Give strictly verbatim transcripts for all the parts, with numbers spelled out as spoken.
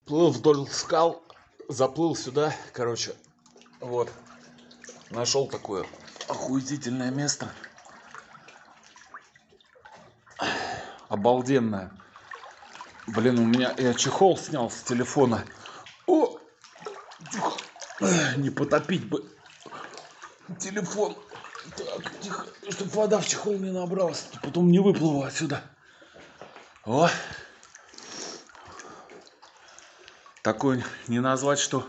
Плыл вдоль скал, заплыл сюда, короче, вот, нашел такое охуительное место, обалденное. Блин, у меня, я чехол снял с телефона. О, тихо, не потопить бы телефон. Так, тихо, чтобы вода в чехол не набралась, потом не выплыву отсюда. О, такой не назвать, что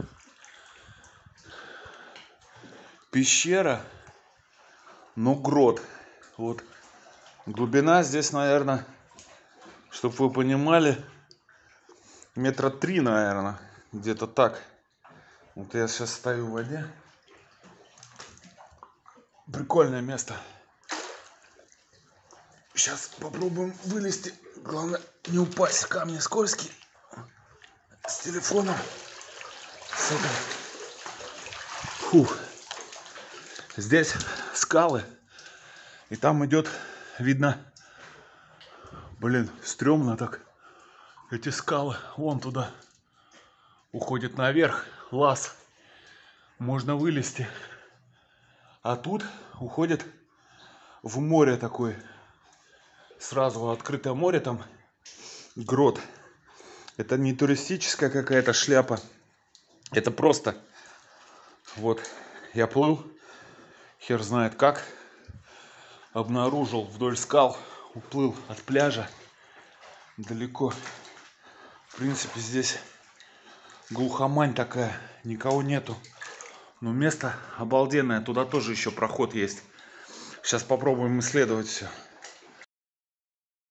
пещера, но грот. Вот глубина здесь, наверное, чтобы вы понимали, метра три, наверное, где-то так. Вот я сейчас стою в воде. Прикольное место. Сейчас попробуем вылезти. Главное не упасть, камни скользкие. С телефоном. Фух. Здесь скалы. И там идет, видно, блин, стрёмно так. Эти скалы вон туда уходят наверх. Лаз. Можно вылезти. А тут уходит в море такое. Сразу открытое море там. Грот. Это не туристическая какая-то шляпа. Это просто. Вот. Я плыл. Хер знает как. Обнаружил вдоль скал. Уплыл от пляжа. Далеко. В принципе, здесь глухомань такая. Никого нету. Но место обалденное. Туда тоже еще проход есть. Сейчас попробуем исследовать все.